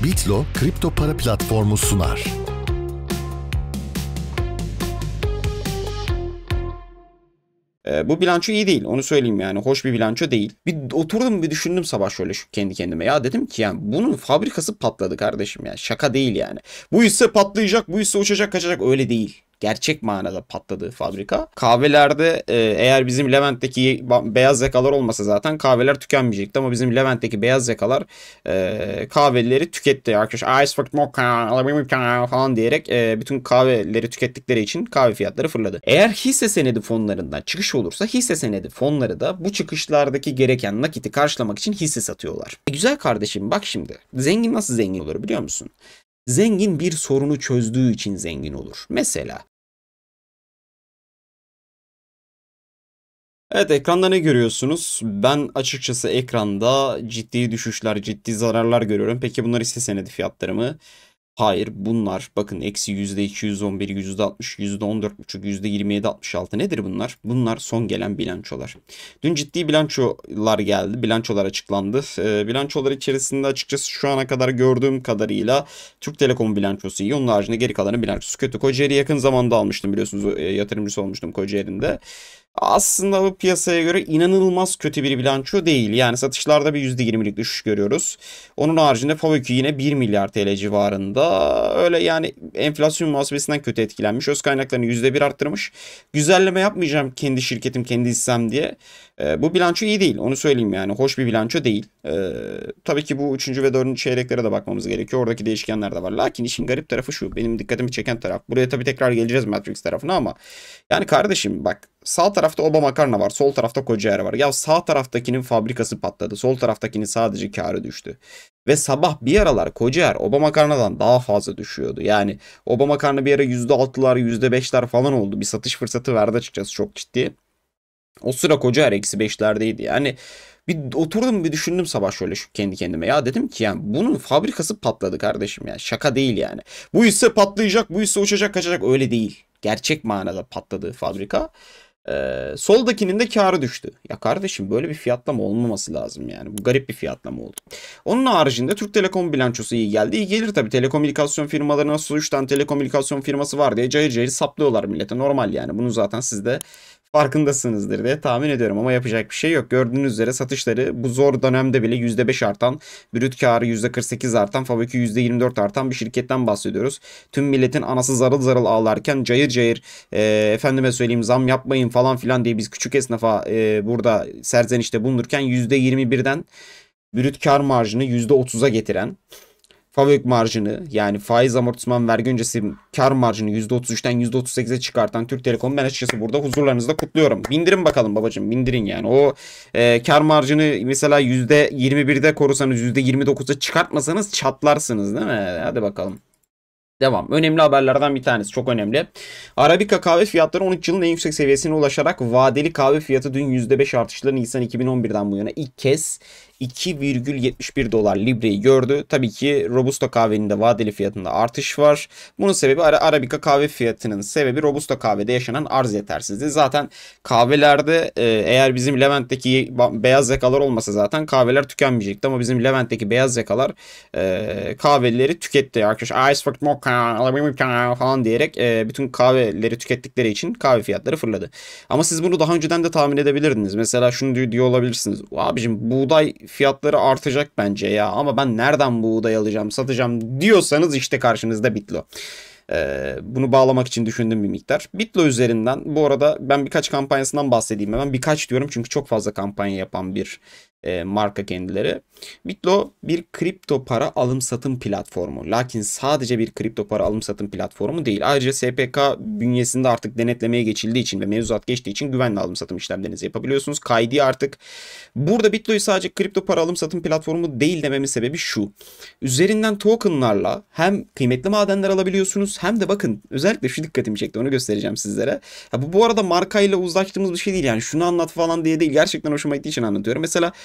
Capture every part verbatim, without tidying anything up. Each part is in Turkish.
Bitlo kripto para platformu sunar. E, bu bilanço iyi değil, onu söyleyeyim yani. Hoş bir bilanço değil. Bir oturdum, bir düşündüm sabah şöyle şu kendi kendime. Ya dedim ki yani bunun fabrikası patladı kardeşim ya. Şaka değil yani. Bu hisse patlayacak, bu hisse uçacak kaçacak, öyle değil. Gerçek manada patladığı fabrika. Kahvelerde e, eğer bizim Levent'teki beyaz yakalar olmasa zaten kahveler tükenmeyecekti. Ama bizim Levent'teki beyaz yakalar e, kahveleri tüketti. Arkadaş Ice Fruit Mocha alabilir miyim falan diyerek e, bütün kahveleri tükettikleri için kahve fiyatları fırladı. Eğer hisse senedi fonlarından çıkış olursa hisse senedi fonları da bu çıkışlardaki gereken nakiti karşılamak için hisse satıyorlar. E, güzel kardeşim, bak şimdi. Zengin nasıl zengin olur biliyor musun? Zengin bir sorunu çözdüğü için zengin olur. Mesela evet, ekranda ne görüyorsunuz? Ben açıkçası ekranda ciddi düşüşler, ciddi zararlar görüyorum. Peki bunlar hisse senedi fiyatları mı? Hayır, bunlar bakın eksi yüzde iki yüz on bir, yüzde altmış, yüzde on dört buçuk, yüzde yirmi yedi altmış altı nedir bunlar? Bunlar son gelen bilançolar. Dün ciddi bilançolar geldi, bilançolar açıklandı. E, bilançolar içerisinde açıkçası şu ana kadar gördüğüm kadarıyla Türk Telekom bilançosu iyi. Onun haricinde geri kalanın bilançosu kötü. Kocaeli yakın zamanda almıştım biliyorsunuz, e, yatırımcısı olmuştum Kocaeli'nde. Aslında bu piyasaya göre inanılmaz kötü bir bilanço değil. Yani satışlarda bir yüzde yirmilik düşüş görüyoruz. Onun haricinde FAVÖKÜ yine bir milyar T L civarında. Öyle yani enflasyon muhasebesinden kötü etkilenmiş. Öz kaynaklarını yüzde bir arttırmış. Güzelleme yapmayacağım kendi şirketim, kendi hissem diye. E, bu bilanço iyi değil. Onu söyleyeyim yani. Hoş bir bilanço değil. E, tabii ki bu üçüncü ve dördüncü çeyreklere de bakmamız gerekiyor. Oradaki değişkenler de var. Lakin işin garip tarafı şu. Benim dikkatimi çeken taraf. Buraya tabii tekrar geleceğiz Matrix tarafına ama yani kardeşim bak, sağ tarafta Obama makarna var. Sol tarafta Kocaer var. Ya sağ taraftakinin fabrikası patladı. Sol taraftakinin sadece karı düştü. Ve sabah bir aralar Kocaer Obama makarnadan daha fazla düşüyordu. Yani Obama makarna bir ara yüzde altılar yüzde beşler falan oldu. Bir satış fırsatı verdi açıkçası, çok ciddi. O sıra Kocaer eksi beşlerdeydi. Yani bir oturdum, bir düşündüm sabah şöyle şu kendi kendime. Ya dedim ki yani bunun fabrikası patladı kardeşim ya. Şaka değil yani. Bu hisse patlayacak, bu hisse uçacak kaçacak, öyle değil. Gerçek manada patladığı fabrika. Ee, soldakinin de karı düştü. Ya kardeşim, böyle bir fiyatlama olmaması lazım yani. Bu garip bir fiyatlama oldu. Onun haricinde Türk Telekom bilançosu iyi geldi. İyi gelir tabii. Telekomünikasyon firmalarına nasıl üç tane telekomünikasyon firması var diye cayır cayır saplıyorlar millete. Normal yani. Bunu zaten siz de farkındasınızdır diye tahmin ediyorum ama yapacak bir şey yok. Gördüğünüz üzere satışları bu zor dönemde bile yüzde beş artan, brüt karı yüzde kırk sekiz artan, FAVÖKÜ yüzde yirmi dört artan bir şirketten bahsediyoruz. Tüm milletin anası zarıl zarıl ağlarken cayır cayır e, efendime söyleyeyim zam yapmayın falan filan diye biz küçük esnafa e, burada serzenişte bulunurken yüzde yirmi birden brüt kar marjını yüzde otuza getiren, FAVÖK marjını yani faiz amortisman vergi öncesi kar marjını yüzde otuz üçten yüzde otuz sekize çıkartan Türk Telekom, ben açıkçası burada huzurlarınızda kutluyorum. Bindirin bakalım babacığım, bindirin yani. O e, kar marjını mesela yüzde yirmi birde korusanız, yüzde yirmi dokuza çıkartmasanız çatlarsınız değil mi? Hadi bakalım. Devam. Önemli haberlerden bir tanesi. Çok önemli. Arabica kahve fiyatları on üç yılın en yüksek seviyesine ulaşarak vadeli kahve fiyatı dün yüzde beş artışla Nisan iki bin on birden bu yana ilk kez iki virgül yetmiş bir dolar libreyi gördü. Tabii ki Robusta kahvenin de vadeli fiyatında artış var. Bunun sebebi Arabica kahve fiyatının sebebi Robusta kahvede yaşanan arz yetersizliği. Zaten kahvelerde e, eğer bizim Levent'teki beyaz yakalar olmasa zaten kahveler tükenmeyecekti. Ama bizim Levent'teki beyaz yakalar e, kahveleri tüketti. Arkadaş Ice Fruit Mocha alabilir miyim falan diyerek e, bütün kahveleri tükettikleri için kahve fiyatları fırladı. Ama siz bunu daha önceden de tahmin edebilirdiniz. Mesela şunu diyor olabilirsiniz. Abicim buğday fiyatları artacak bence ya, ama ben nereden buğday alacağım, satacağım diyorsanız işte karşınızda Bitlo. Ee, bunu bağlamak için düşündüğüm bir miktar. Bitlo üzerinden bu arada ben birkaç kampanyasından bahsedeyim hemen. Birkaç diyorum çünkü çok fazla kampanya yapan bir e, marka kendileri. Bitlo bir kripto para alım satım platformu. Lakin sadece bir kripto para alım satım platformu değil. Ayrıca S P K bünyesinde artık denetlemeye geçildiği için ve mevzuat geçtiği için güvenli alım satım işlemlerinizi yapabiliyorsunuz. Kaydi artık. Burada Bitlo'yu sadece kripto para alım satım platformu değil dememin sebebi şu. Üzerinden tokenlarla hem kıymetli madenler alabiliyorsunuz hem de bakın özellikle şu dikkatimi çekti, onu göstereceğim sizlere. Ya bu bu arada markayla uzlaştığımız bir şey değil yani, şunu anlat falan diye değil, gerçekten hoşuma gittiği için anlatıyorum. Mesela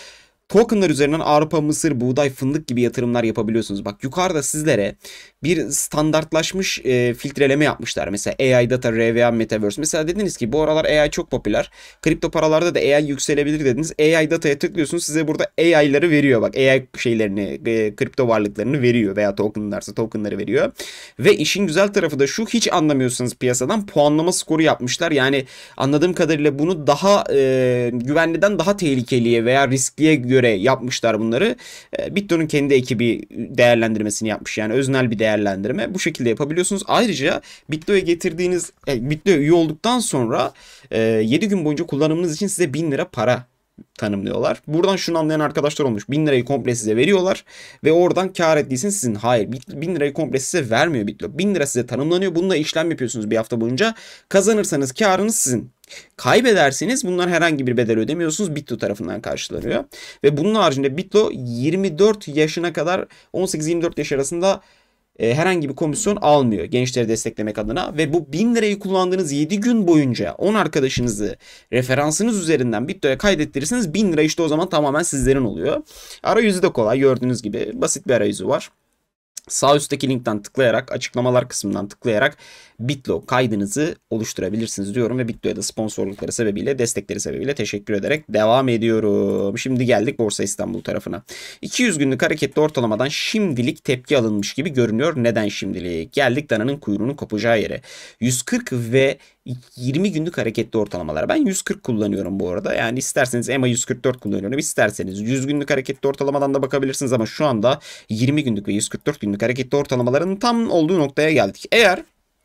Tokenlar üzerinden arpa, mısır, buğday, fındık gibi yatırımlar yapabiliyorsunuz. Bak yukarıda sizlere bir standartlaşmış e, filtreleme yapmışlar. Mesela A I Data, R V A, Metaverse. Mesela dediniz ki bu aralar A I çok popüler. Kripto paralarda da A I yükselebilir dediniz. A I Data'ya tıklıyorsunuz, size burada A I'ları veriyor. Bak A I şeylerini, e, kripto varlıklarını veriyor veya tokenlarsa tokenları veriyor. Ve işin güzel tarafı da şu, hiç anlamıyorsanız piyasadan puanlama skoru yapmışlar. Yani anladığım kadarıyla bunu daha e, güvenliden daha tehlikeliye veya riskliye göre yapmışlar bunları. E, Bitlo'nun kendi ekibi değerlendirmesini yapmış. Yani öznel bir değerlendirme. Bu şekilde yapabiliyorsunuz. Ayrıca Bitlo'ya getirdiğiniz, e, Bitlo'ya üye olduktan sonra e, yedi gün boyunca kullanımınız için size bin lira para tanımlıyorlar. Buradan şunu anlayan arkadaşlar olmuş. bin lirayı komple size veriyorlar ve oradan kar ettiyseniz sizin. Hayır. bin lirayı komple size vermiyor Bitlo. bin lira size tanımlanıyor. Bununla işlem yapıyorsunuz bir hafta boyunca. Kazanırsanız karınız sizin. Kaybederseniz bunlar herhangi bir bedel ödemiyorsunuz. Bitlo tarafından karşılanıyor. Ve bunun haricinde Bitlo yirmi dört yaşına kadar on sekiz yirmi dört yaş arasında e, herhangi bir komisyon almıyor gençleri desteklemek adına. Ve bu bin lirayı kullandığınız yedi gün boyunca on arkadaşınızı referansınız üzerinden Bitlo'ya kaydettirirseniz bin lira işte o zaman tamamen sizlerin oluyor. Arayüzü de kolay, gördüğünüz gibi basit bir arayüzü var. Sağ üstteki linkten tıklayarak, açıklamalar kısmından tıklayarak Bitlo kaydınızı oluşturabilirsiniz diyorum ve Bitlo'ya da sponsorlukları sebebiyle, destekleri sebebiyle teşekkür ederek devam ediyorum. Şimdi geldik Borsa İstanbul tarafına. iki yüz günlük hareketli ortalamadan şimdilik tepki alınmış gibi görünüyor. Neden şimdilik? Geldik dananın kuyruğunun kopacağı yere. yüz kırk ve yirmi günlük hareketli ortalamalar. Ben yüz kırk kullanıyorum bu arada. Yani isterseniz E M A yüz kırk dört kullanıyorum. İsterseniz yüz günlük hareketli ortalamadan da bakabilirsiniz ama şu anda yirmi günlük ve yüz kırk dört günlük hareketli ortalamaların tam olduğu noktaya geldik. Eğer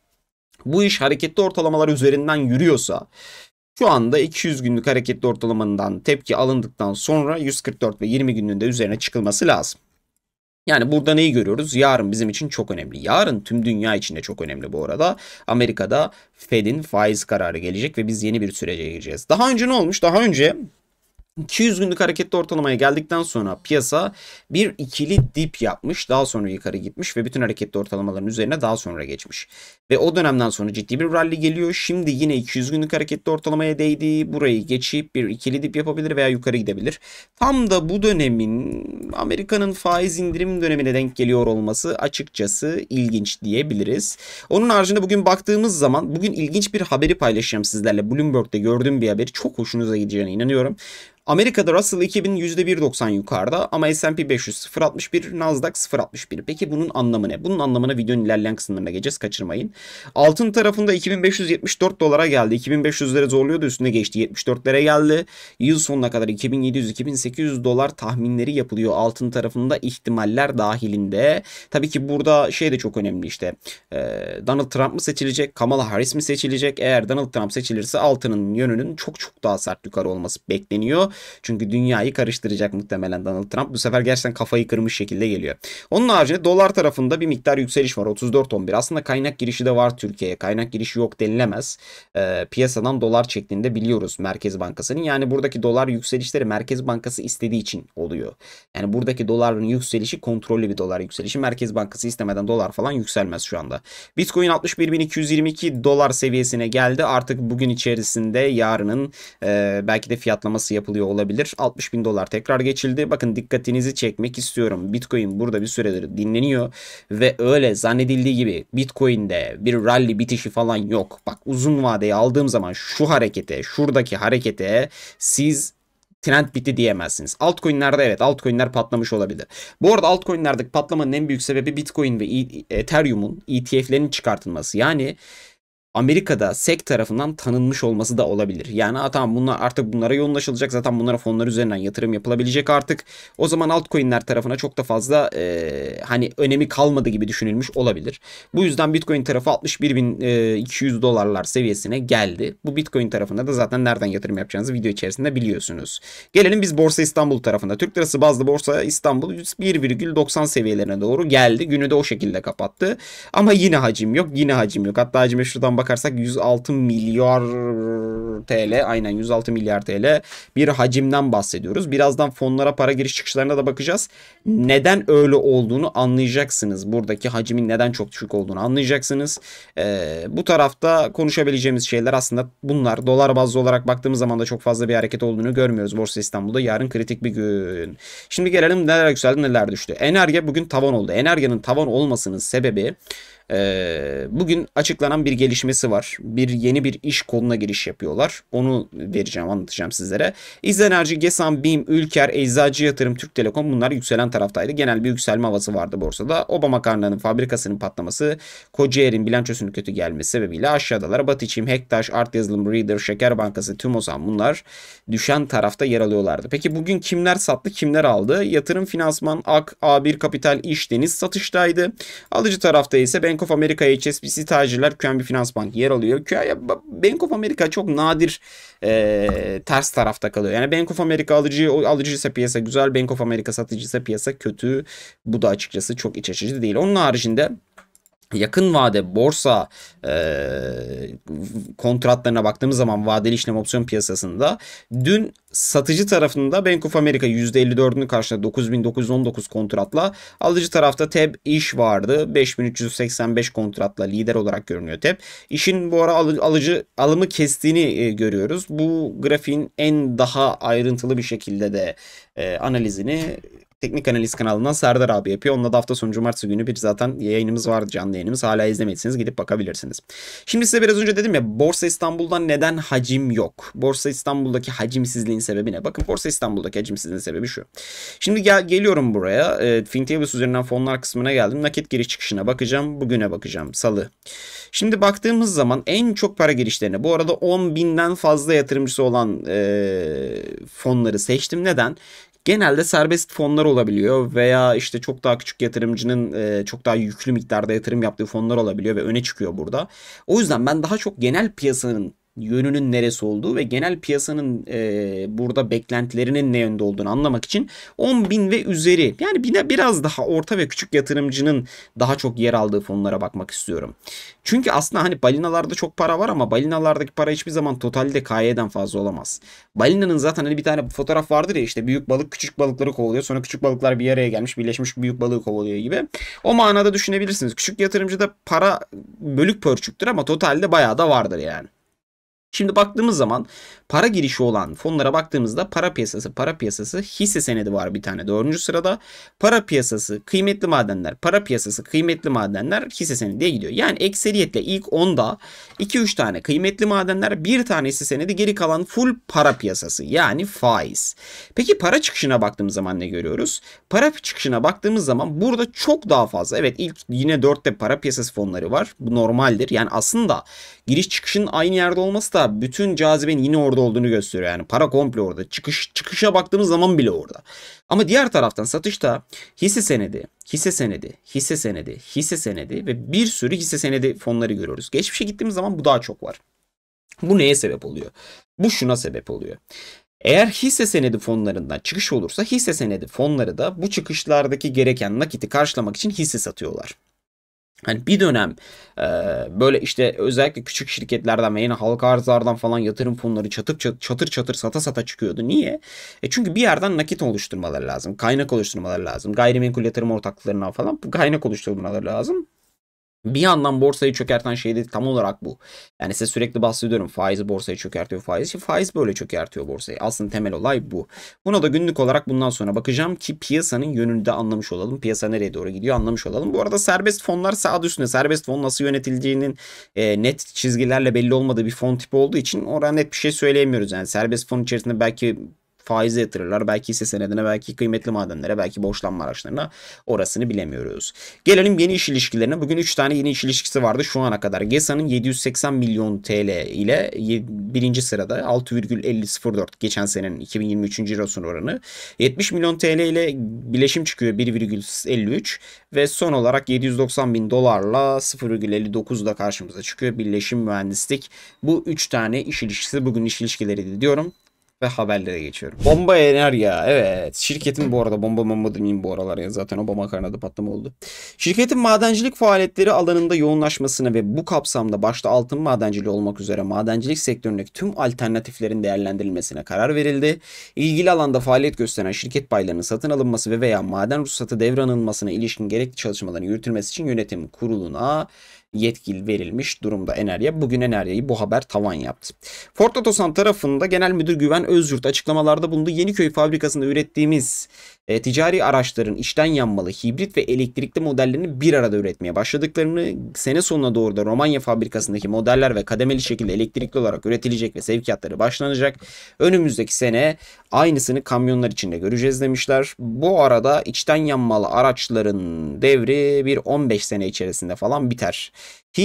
bu iş hareketli ortalamalar üzerinden yürüyorsa şu anda iki yüz günlük hareketli ortalamandan tepki alındıktan sonra yüz kırk dört ve yirmi günlüğünde üzerine çıkılması lazım. Yani burada neyi görüyoruz? Yarın bizim için çok önemli. Yarın tüm dünya için de çok önemli bu arada. Amerika'da Fed'in faiz kararı gelecek ve biz yeni bir sürece gireceğiz. Daha önce ne olmuş? Daha önce iki yüz günlük hareketli ortalamaya geldikten sonra piyasa bir ikili dip yapmış. Daha sonra yukarı gitmiş ve bütün hareketli ortalamaların üzerine daha sonra geçmiş. Ve o dönemden sonra ciddi bir rally geliyor. Şimdi yine iki yüz günlük hareketli ortalamaya değdi. Burayı geçip bir ikili dip yapabilir veya yukarı gidebilir. Tam da bu dönemin Amerika'nın faiz indirim dönemine denk geliyor olması açıkçası ilginç diyebiliriz. Onun haricinde bugün baktığımız zaman bugün ilginç bir haberi paylaşacağım sizlerle. Bloomberg'de gördüğüm bir haberi, çok hoşunuza gideceğine inanıyorum. Amerika'da Russell iki bin yüzde bir virgül doksan yukarıda ama S and P beş yüz sıfır virgül altmış bir, Nasdaq sıfır virgül altmış bir. Peki bunun anlamı ne? Bunun anlamına videonun ilerleyen kısımlarına geleceğiz, kaçırmayın. Altın tarafında iki bin beş yüz yetmiş dört dolara geldi. iki bin beş yüzlere zorluyordu, üstüne geçti. yetmiş dörtlere geldi. Yıl sonuna kadar iki bin yedi yüz iki bin sekiz yüz dolar tahminleri yapılıyor altın tarafında, ihtimaller dahilinde. Tabii ki burada şey de çok önemli işte. Donald Trump mı seçilecek? Kamala Harris mi seçilecek? Eğer Donald Trump seçilirse altının yönünün çok çok daha sert yukarı olması bekleniyor. Çünkü dünyayı karıştıracak muhtemelen Donald Trump. Bu sefer gerçekten kafayı kırmış şekilde geliyor. Onun haricinde dolar tarafında bir miktar yükseliş var. otuz dört on bir. Aslında kaynak girişi de var Türkiye'ye. Kaynak girişi yok denilemez. E, piyasadan dolar çektiğini de biliyoruz Merkez Bankası'nın. Yani buradaki dolar yükselişleri Merkez Bankası istediği için oluyor. Yani buradaki doların yükselişi kontrollü bir dolar yükselişi. Merkez Bankası istemeden dolar falan yükselmez şu anda. Bitcoin altmış bir bin iki yüz yirmi iki dolar seviyesine geldi. Artık bugün içerisinde yarının e, belki de fiyatlaması yapılıyor olabilir. altmış bin dolar tekrar geçildi. Bakın dikkatinizi çekmek istiyorum. Bitcoin burada bir süredir dinleniyor ve öyle zannedildiği gibi Bitcoin'de bir rally bitişi falan yok. Bak uzun vadeye aldığım zaman şu harekete, şuradaki harekete siz trend bitti diyemezsiniz. Altcoin'lerde evet, altcoin'ler patlamış olabilir. Bu arada altcoin'lerdeki patlamanın en büyük sebebi Bitcoin ve Ethereum'un E T F'lerinin çıkartılması. Yani Amerika'da S E C tarafından tanınmış olması da olabilir. Yani tamam, bunlar artık bunlara yoğunlaşılacak. Zaten bunlara fonlar üzerinden yatırım yapılabilecek artık. O zaman altcoin'ler tarafına çok da fazla e, hani önemi kalmadı gibi düşünülmüş olabilir. Bu yüzden Bitcoin tarafı altmış bir bin iki yüz dolarlar seviyesine geldi. Bu Bitcoin tarafında da zaten nereden yatırım yapacağınızı video içerisinde biliyorsunuz. Gelelim biz Borsa İstanbul tarafında. Türk Lirası bazlı Borsa İstanbul bir virgül doksan seviyelerine doğru geldi. Günü de o şekilde kapattı. Ama yine hacim yok. Yine hacim yok. Hatta hacime şuradan bakarsak yüz altı milyar T L, aynen yüz altı milyar T L bir hacimden bahsediyoruz. Birazdan fonlara, para giriş çıkışlarına da bakacağız. Neden öyle olduğunu anlayacaksınız. Buradaki hacimin neden çok düşük olduğunu anlayacaksınız. Ee, bu tarafta konuşabileceğimiz şeyler aslında bunlar. Dolar bazlı olarak baktığımız zaman da çok fazla bir hareket olduğunu görmüyoruz Borsa İstanbul'da. Yarın kritik bir gün. Şimdi gelelim neler yükseldi neler düştü. Energe bugün tavan oldu. Energe'nin tavan olmasının sebebi Ee, bugün açıklanan bir gelişmesi var. Bir yeni bir iş koluna giriş yapıyorlar. Onu vereceğim, anlatacağım sizlere. İzenerji, Gesan, BİM, Ülker, Eczacı Yatırım, Türk Telekom bunlar yükselen taraftaydı. Genel bir yükselme havası vardı borsada. Oba makarnanın fabrikasının patlaması, Kocaer'in bilançosunun kötü gelmesi sebebiyle aşağıdalar. Batı İçim, Hektaş, Art Yazılım, Reader, Şeker Bankası, Tümosan bunlar düşen tarafta yer alıyorlardı. Peki bugün kimler sattı, kimler aldı? Yatırım Finansman, Ak, A bir Kapital, İş, Deniz satıştaydı. Alıcı tarafta ise Bank of America, H S B C, Tacirler, Q N B Finans Bank yer alıyor. Bank of America çok nadir e, ters tarafta kalıyor. Yani Bank of America alıcı, alıcıysa piyasa güzel, Bank of America satıcıysa piyasa kötü. Bu da açıkçası çok iç açıcı değil. Onun haricinde yakın vade borsa e, kontratlarına baktığımız zaman vadeli işlem opsiyon piyasasında dün satıcı tarafında Bank of America yüzde elli dördünü karşıladı dokuz bin dokuz yüz on dokuz kontratla. Alıcı tarafta T E B İş vardı. beş bin üç yüz seksen beş kontratla lider olarak görünüyor T E B. İşin bu ara alıcı alımı kestiğini e, görüyoruz. Bu grafiğin en daha ayrıntılı bir şekilde de e, analizini Teknik Analiz kanalından Serdar abi yapıyor. Onunla da hafta sonu cumartesi günü bir zaten yayınımız vardı, canlı yayınımız. Hala izlemediyseniz gidip bakabilirsiniz. Şimdi size biraz önce dedim ya, Borsa İstanbul'dan neden hacim yok? Borsa İstanbul'daki hacimsizliğin sebebi ne? Bakın, Borsa İstanbul'daki hacimsizliğin sebebi şu. Şimdi gel, geliyorum buraya. E, Fintables üzerinden fonlar kısmına geldim. Nakit giriş çıkışına bakacağım. Bugüne bakacağım. Salı. Şimdi baktığımız zaman en çok para girişlerine, bu arada on binden fazla yatırımcısı olan e, fonları seçtim. Neden? Genelde serbest fonlar olabiliyor veya işte çok daha küçük yatırımcının e, çok daha yüklü miktarda yatırım yaptığı fonlar olabiliyor ve öne çıkıyor burada. O yüzden ben daha çok genel piyasanın yönünün neresi olduğu ve genel piyasanın e, burada beklentilerinin ne yönde olduğunu anlamak için on bin ve üzeri, yani bir biraz daha orta ve küçük yatırımcının daha çok yer aldığı fonlara bakmak istiyorum. Çünkü aslında hani balinalarda çok para var ama balinalardaki para hiçbir zaman totalde K Y'den fazla olamaz. Balinanın zaten hani bir tane fotoğraf vardır ya, işte büyük balık küçük balıkları kovalıyor, sonra küçük balıklar bir araya gelmiş birleşmiş büyük balığı kovalıyor gibi. O manada düşünebilirsiniz. Küçük yatırımcıda para bölük pörçüktür ama totalde bayağı da vardır yani. Şimdi baktığımız zaman para girişi olan fonlara baktığımızda para piyasası, para piyasası hisse senedi var bir tane dördüncü sırada. Para piyasası, kıymetli madenler, para piyasası, kıymetli madenler, hisse senedi diye gidiyor. Yani ekseriyetle ilk onda iki üç tane kıymetli madenler, bir tane hisse senedi, geri kalan full para piyasası, yani faiz. Peki para çıkışına baktığımız zaman ne görüyoruz? Para çıkışına baktığımız zaman burada çok daha fazla. Evet, ilk yine dörtte para piyasası fonları var. Bu normaldir. Yani aslında giriş çıkışın aynı yerde olması da bütün cazibenin yine orada olduğunu gösteriyor. Yani para komple orada. Çıkış çıkışa baktığımız zaman bile orada. Ama diğer taraftan satışta hisse senedi, hisse senedi, hisse senedi, hisse senedi ve bir sürü hisse senedi fonları görüyoruz. Geçmişe gittiğimiz zaman bu daha çok var. Bu neye sebep oluyor? Bu şuna sebep oluyor. Eğer hisse senedi fonlarından çıkış olursa hisse senedi fonları da bu çıkışlardaki gereken nakiti karşılamak için hisse satıyorlar. Hani bir dönem e, böyle işte özellikle küçük şirketlerden ve yine halka arzlardan falan yatırım fonları çatır çatır çatır, çatır sata sata çıkıyordu. Niye? E çünkü bir yerden nakit oluşturmaları lazım. Kaynak oluşturmaları lazım. Gayrimenkul yatırım ortaklıklarına falan kaynak oluşturmaları lazım. Bir yandan borsayı çökerten şey de tam olarak bu. Yani size sürekli bahsediyorum, faizi borsayı çökertiyor, faiz. Faiz böyle çökertiyor borsayı. Aslında temel olay bu. Buna da günlük olarak bundan sonra bakacağım ki piyasanın yönünü de anlamış olalım. Piyasa nereye doğru gidiyor anlamış olalım. Bu arada serbest fonlar sağ üstünde. Serbest fon nasıl yönetildiğinin e, net çizgilerle belli olmadığı bir fon tipi olduğu için oraya net bir şey söyleyemiyoruz. Yani serbest fon içerisinde belki faize yatırırlar, belki hisse senedine, belki kıymetli madenlere, belki borçlanma araçlarına, orasını bilemiyoruz. Gelelim yeni iş ilişkilerine. Bugün üç tane yeni iş ilişkisi vardı şu ana kadar. Gesa'nın yedi yüz seksen milyon T L ile birinci sırada, altı virgül elli dört geçen senenin iki bin yirmi üçüncü cirosunun oranı. yetmiş milyon T L ile bileşim çıkıyor bir virgül elli üç ve son olarak yedi yüz doksan bin dolarla sıfır virgül elli dokuz da karşımıza çıkıyor birleşim mühendislik. Bu üç tane iş ilişkisi bugün iş ilişkileri diyorum. Ve haberlere geçiyorum. Bomba Enerya. Evet. Şirketin bu arada bomba bomba demeyeyim bu aralar ya. Zaten o bomba makarnada patlama oldu. Şirketin madencilik faaliyetleri alanında yoğunlaşmasına ve bu kapsamda başta altın madenciliği olmak üzere madencilik sektöründeki tüm alternatiflerin değerlendirilmesine karar verildi. İlgili alanda faaliyet gösteren şirket paylarının satın alınması ve veya maden ruhsatı devranılmasına ilişkin gerekli çalışmaların yürütülmesi için yönetim kuruluna yetkili verilmiş durumda Enerya. Bugün Enerya'yı bu haber tavan yaptı. Ford Otosan tarafında Genel Müdür Güven Özyurt açıklamalarda bulundu. Yeniköy fabrikasında ürettiğimiz e, ticari araçların içten yanmalı, hibrit ve elektrikli modellerini bir arada üretmeye başladıklarını, sene sonuna doğru da Romanya fabrikasındaki modeller ve kademeli şekilde elektrikli olarak üretilecek ve sevkiyatları başlanacak. Önümüzdeki sene aynısını kamyonlar içinde göreceğiz demişler. Bu arada içten yanmalı araçların devri bir on beş sene içerisinde falan biter.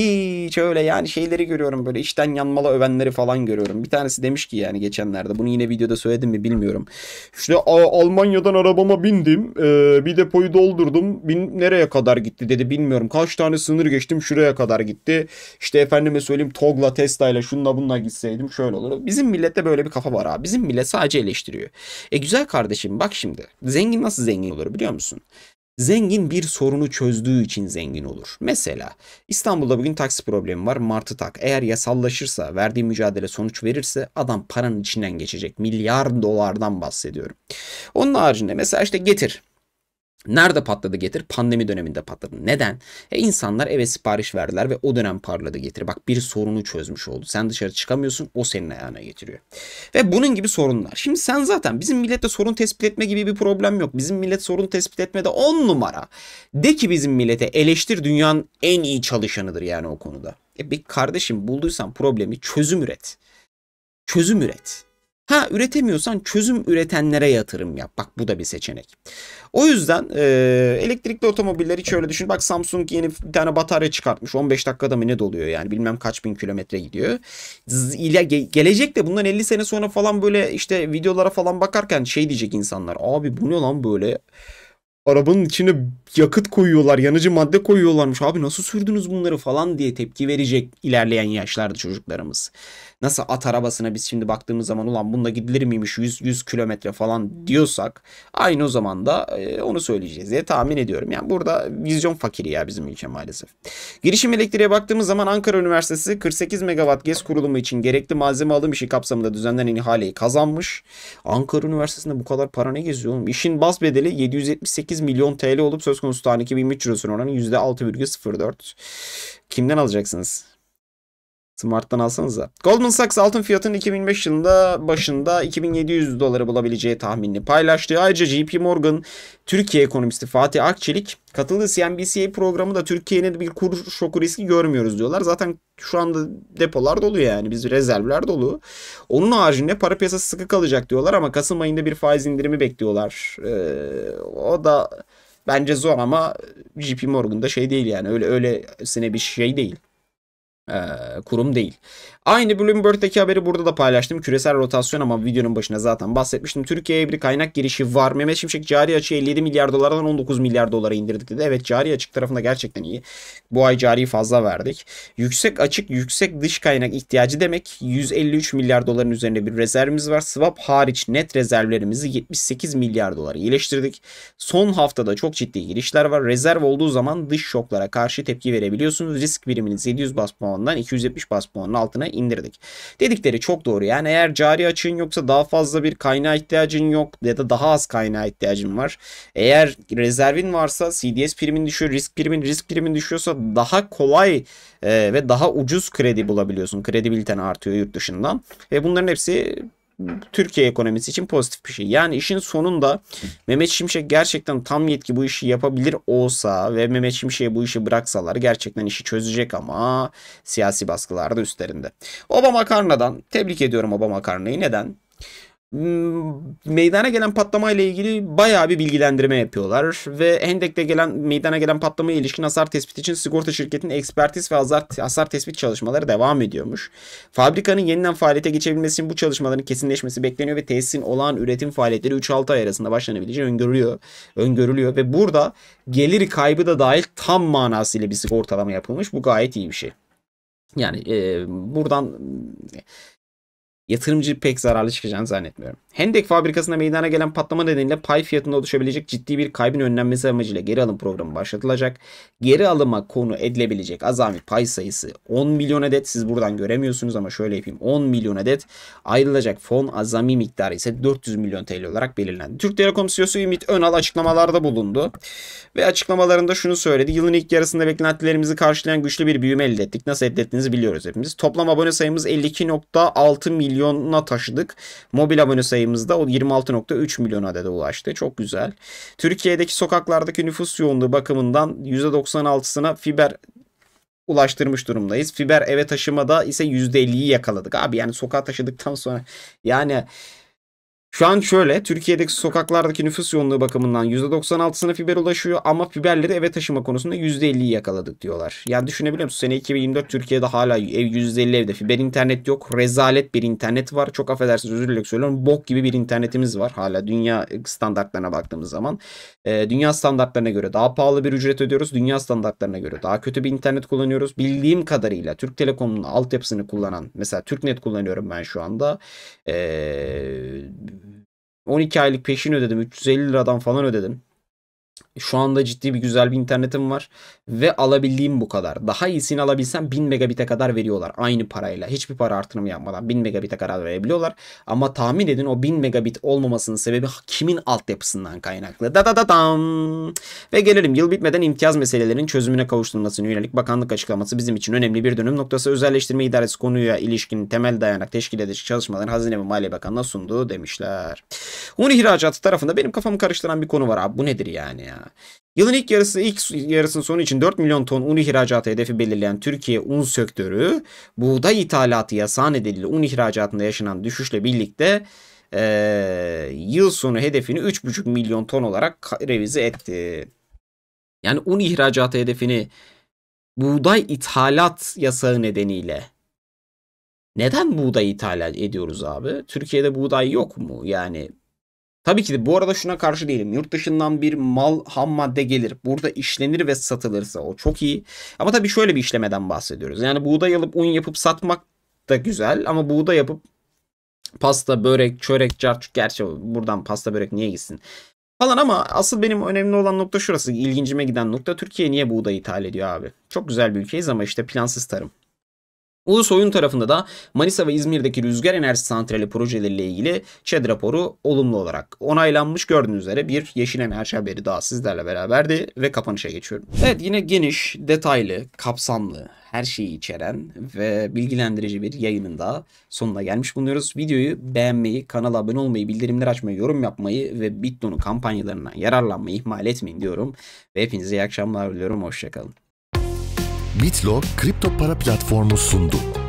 Hiç öyle yani şeyleri görüyorum, böyle içten yanmalı övenleri falan görüyorum. Bir tanesi demiş ki yani geçenlerde, bunu yine videoda söyledim mi bilmiyorum. İşte Almanya'dan arabama bindim, ee, bir depoyu doldurdum, bin, nereye kadar gitti dedi bilmiyorum. Kaç tane sınır geçtim, şuraya kadar gitti. İşte efendime söyleyeyim TOG'la, Tesla'yla, şunla bununla gitseydim şöyle olur. Bizim millette böyle bir kafa var abi. Bizim millet sadece eleştiriyor. E güzel kardeşim, bak şimdi zengin nasıl zengin olur biliyor musun? Zengin bir sorunu çözdüğü için zengin olur. Mesela İstanbul'da bugün taksi problemi var. Martı tak. Eğer yasallaşırsa, verdiği mücadele sonuç verirse adam paranın içinden geçecek. Milyar dolardan bahsediyorum. Onun haricinde mesela işte Getir. Nerede patladı Getir? Pandemi döneminde patladı. Neden? E insanlar eve sipariş verdiler ve o dönem parladı Getir. Bak, bir sorunu çözmüş oldu. Sen dışarı çıkamıyorsun, o senin ayağına getiriyor. Ve bunun gibi sorunlar. Şimdi sen zaten, bizim millette sorun tespit etme gibi bir problem yok. Bizim millet sorun tespit etmede on numara. De ki bizim millete eleştir, dünyanın en iyi çalışanıdır yani o konuda. E bir kardeşim, bulduysan problemi çözüm üret. Çözüm üret. Ha, üretemiyorsan çözüm üretenlere yatırım yap. Bak, bu da bir seçenek. O yüzden e, elektrikli otomobilleri hiç öyle düşün. Bak, Samsung yeni bir tane batarya çıkartmış. on beş dakikada mı ne doluyor yani, bilmem kaç bin kilometre gidiyor. Z- gelecekte bundan elli sene sonra falan böyle işte videolara falan bakarken şey diyecek insanlar. Abi bu ne lan böyle? Arabanın içine yakıt koyuyorlar, yanıcı madde koyuyorlarmış. Abi nasıl sürdünüz bunları falan diye tepki verecek ilerleyen yaşlarda çocuklarımız. Nasıl at arabasına biz şimdi baktığımız zaman ulan bununla gidilir miymiş yüz yüz kilometre falan diyorsak, aynı o zaman da e, onu söyleyeceğiz diye tahmin ediyorum. Yani burada vizyon fakiri ya bizim ülke maalesef. Girişim elektriğe baktığımız zaman Ankara Üniversitesi kırk sekiz megawatt GES kurulumu için gerekli malzeme alım işi kapsamında düzenlenen ihaleyi kazanmış. Ankara Üniversitesi'nde bu kadar para ne geziyor oğlum? İşin baz bedeli yedi yüz yetmiş sekiz milyon T L olup söz konusu tutan iki bin yirmi üç eurosunun oranı yüzde altı virgül sıfır dört. Kimden alacaksınız? Smart'tan alsanıza. Goldman Sachs altın fiyatının iki bin yirmi beş yılında başında iki bin yedi yüz doları bulabileceği tahminini paylaştı. Ayrıca J P Morgan Türkiye ekonomisti Fatih Akçelik katıldığı C N B C programı da Türkiye'nin bir kur şoku riski görmüyoruz diyorlar. Zaten şu anda depolar dolu yani. Biz rezervler dolu. Onun haricinde para piyasası sıkı kalacak diyorlar ama Kasım ayında bir faiz indirimi bekliyorlar. Ee, o da bence zor ama J P Morgan'da şey değil yani. Öyle öylesine bir şey değil. Ee, kurum değil. Aynı Bloomberg'deki haberi burada da paylaştım. Küresel rotasyon, ama videonun başına zaten bahsetmiştim. Türkiye'ye bir kaynak girişi var. Mehmet Şimşek cari açığı elli yedi milyar dolardan on dokuz milyar dolara indirdik dedi. Evet, cari açık tarafında gerçekten iyi. Bu ay cari fazla verdik. Yüksek açık, yüksek dış kaynak ihtiyacı demek. yüz elli üç milyar doların üzerinde bir rezervimiz var. Swap hariç net rezervlerimizi yetmiş sekiz milyar dolara iyileştirdik. Son haftada çok ciddi girişler var. Rezerv olduğu zaman dış şoklara karşı tepki verebiliyorsunuz. Risk biriminiz yedi yüz bas puandan iki yüz yetmiş bas puanın altına indirdik. Dedikleri çok doğru. Yani eğer cari açığın yoksa, daha fazla bir kaynağa ihtiyacın yok ya da daha az kaynağa ihtiyacın var. Eğer rezervin varsa C D S primin düşüyor, risk primin risk primin düşüyorsa daha kolay e, ve daha ucuz kredi bulabiliyorsun. Kredibiliten artıyor yurt dışından. Ve bunların hepsi Türkiye ekonomisi için pozitif bir şey. Yani işin sonunda Mehmet Şimşek gerçekten tam yetki bu işi yapabilir olsa ve Mehmet Şimşek'e bu işi bıraksalar gerçekten işi çözecek, ama siyasi baskılar da üstlerinde. Obama Makarna'dan tebrik ediyorum Obama Makarna'yı. Neden? Meydana gelen patlama ile ilgili bayağı bir bilgilendirme yapıyorlar ve Hendek'te gelen meydana gelen patlamaya ilişkin hasar tespiti için sigorta şirketinin ekspertiz ve hasar, hasar tespit çalışmaları devam ediyormuş. Fabrikanın yeniden faaliyete geçebilmesi için bu çalışmaların kesinleşmesi bekleniyor ve tesisin olağan üretim faaliyetleri üç altı ay arasında başlanabileceği öngörülüyor. öngörülüyor ve burada gelir kaybı da dahil tam manasıyla bir sigortalama yapılmış. Bu gayet iyi bir şey. Yani e, buradan Yatırımcı pek zararlı çıkacağını zannetmiyorum. Hendek fabrikasında meydana gelen patlama nedeniyle pay fiyatında oluşabilecek ciddi bir kaybın önlenmesi amacıyla geri alım programı başlatılacak. Geri alıma konu edilebilecek azami pay sayısı on milyon adet. Siz buradan göremiyorsunuz ama şöyle yapayım. on milyon adet. Ayrılacak fon azami miktarı ise dört yüz milyon T L olarak belirlendi. Türk Telekom C E O'su Ümit Önal açıklamalarda bulundu. Ve açıklamalarında şunu söyledi. Yılın ilk yarısında beklentilerimizi karşılayan güçlü bir büyüme elde ettik. Nasıl elde ettiğinizi biliyoruz hepimiz. Toplam abone sayımız elli iki nokta altı milyona taşıdık. Mobil abone sayımızda o yirmi altı nokta üç milyon adede ulaştı. Çok güzel. Türkiye'deki sokaklardaki nüfus yoğunluğu bakımından yüzde doksan altısına fiber ulaştırmış durumdayız. Fiber eve taşımada ise yüzde elliyi yakaladık. Abi yani sokağa taşıdıktan sonra yani şu an şöyle, Türkiye'deki sokaklardaki nüfus yoğunluğu bakımından yüzde doksan altısına fiber ulaşıyor ama fiberleri eve taşıma konusunda yüzde elliyi yakaladık diyorlar. Yani düşünebiliyor musun? Sene iki bin yirmi dört Türkiye'de hala ev yüzde elli evde fiber internet yok. Rezalet bir internet var. Çok affedersiniz, özür dilerim söylüyorum. Bok gibi bir internetimiz var hala dünya standartlarına baktığımız zaman. Ee, dünya standartlarına göre daha pahalı bir ücret ödüyoruz. Dünya standartlarına göre daha kötü bir internet kullanıyoruz. Bildiğim kadarıyla Türk Telekom'un altyapısını kullanan, mesela TürkNet kullanıyorum ben şu anda. Eee on iki aylık peşin ödedim. üç yüz elli liradan falan ödedim. Şu anda ciddi bir güzel bir internetim var. Ve alabildiğim bu kadar. Daha iyisini alabilsem bin megabit'e kadar veriyorlar. Aynı parayla. Hiçbir para artırımı yapmadan bin megabit'e kadar verebiliyorlar. Ama tahmin edin o bin megabit olmamasının sebebi kimin altyapısından kaynaklı. Da da da dam. Ve gelelim yıl bitmeden imtiyaz meselelerinin çözümüne kavuşturulmasına yönelik bakanlık açıklaması bizim için önemli bir dönüm noktası. Özelleştirme idaresi konuya ilişkin temel dayanak teşkil edici çalışmaların Hazine ve Maliye Bakanlığı'na sunduğu demişler. Un ihracatı tarafında benim kafamı karıştıran bir konu var abi. Bu nedir yani ya? Yılın ilk yarısı ilk yarısının sonu için dört milyon ton un ihracatı hedefi belirleyen Türkiye Un Sektörü, buğday ithalatı yasağı nedeniyle un ihracatında yaşanan düşüşle birlikte ee, yıl sonu hedefini üç buçuk milyon ton olarak revize etti. Yani un ihracatı hedefini buğday ithalat yasağı nedeniyle neden buğday ithal ediyoruz abi? Türkiye'de buğday yok mu? Yani tabii ki de bu arada şuna karşı değilim. Yurt dışından bir mal, ham madde gelir. Burada işlenir ve satılırsa o çok iyi. Ama tabii şöyle bir işlemeden bahsediyoruz. Yani buğday alıp un yapıp satmak da güzel. Ama buğday yapıp pasta, börek, çörek, carçuk. Gerçi buradan pasta, börek niye gitsin? Falan ama asıl benim önemli olan nokta şurası. İlgincime giden nokta, Türkiye niye buğday ithal ediyor abi? Çok güzel bir ülkeyiz ama işte plansız tarım. Ulusoy'un tarafında da Manisa ve İzmir'deki rüzgar enerji santrali projeleriyle ilgili ÇED raporu olumlu olarak onaylanmış. Gördüğünüz üzere bir yeşil enerji haberi daha sizlerle beraberdi ve kapanışa geçiyorum. Evet, yine geniş, detaylı, kapsamlı, her şeyi içeren ve bilgilendirici bir yayının da sonuna gelmiş bulunuyoruz. Videoyu beğenmeyi, kanala abone olmayı, bildirimleri açmayı, yorum yapmayı ve Bitno'nun kampanyalarından yararlanmayı ihmal etmeyin diyorum. Ve hepinize iyi akşamlar diliyorum. Hoşçakalın. Bitlo kripto para platformu sundu.